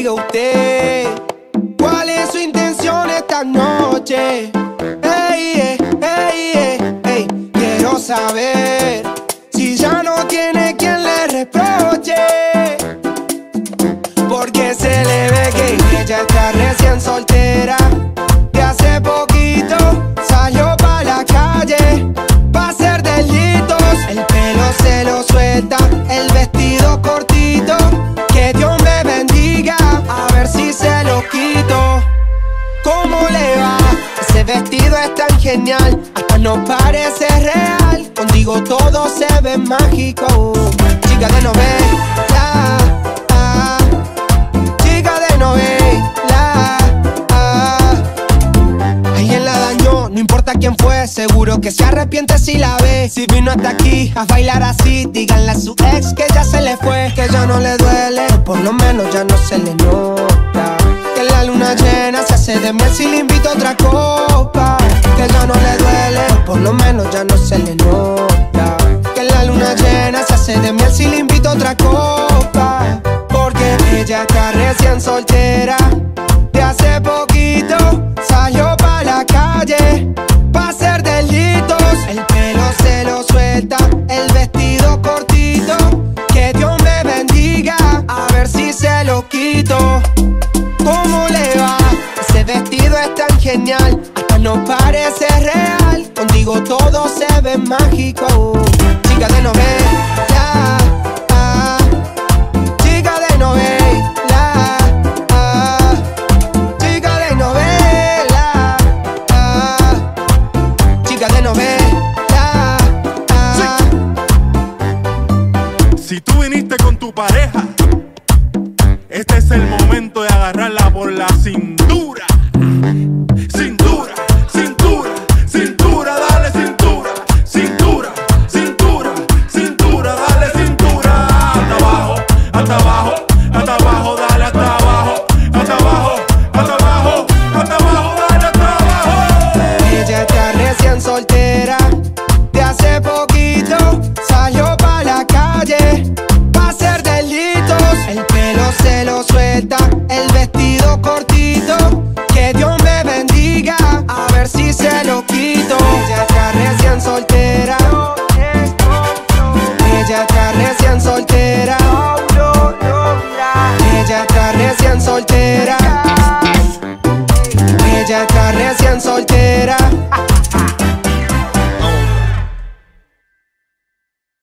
diga usted, ¿cuál es su intención esta noche? Quiero saber si ya no tiene quien le reproche, porque se le ve que ella está recién soltera, que hace poquito salió pa' la calle pa' hacer delitos. El pelo se lo suelta, el vestido cortito, que Dios me bendiga, a ver si se lo quito. ¿Cómo le va? Ese vestido es tan genial, hasta no parece real. Contigo todo se ve mágico. Chica de novela, chica de novela. Alguien la dañó, no importa quién fue, seguro que se arrepiente si la ve. Si vino hasta aquí a bailar así, díganle a su ex que ya se le fue, que ya no le duele, o por lo menos ya no se le nota. Que la luna llena se hace de miel si le invito otra copa. Que ya no le duele, o por lo menos ya no se le nota. Que la luna llena se hace de miel si le invito otra copa. Porque ella está recién soltera, de hace poquito salió pa' la calle pa' hacer delitos. El pelo se lo suelta, el vestido cortito, que Dios me bendiga, a ver si se lo quito. ¿Cómo le va? Ese vestido es tan genial, hasta no parece real. Contigo todo se ve mágico. Chica de novela, chica de novela, chica de novela, chica de novela. Si tú viniste con tu pareja, este es el momento de agarrarla por la cintura. Cintura, cintura, cintura, dale cintura. Cintura, cintura, cintura, dale cintura. Hasta abajo, hasta abajo, hasta abajo, dale hasta abajo. Hasta abajo, hasta abajo, hasta abajo, dale hasta abajo. Ella está recién soltera, de hace poquito salió pa' la calle pa' hacer delitos. El pelo se lo suelta, el vestido cortito, que Dios me bendiga, a ver si se lo quito. Ella está recién soltera, ella está recién soltera, ella está recién soltera, ella está recién soltera.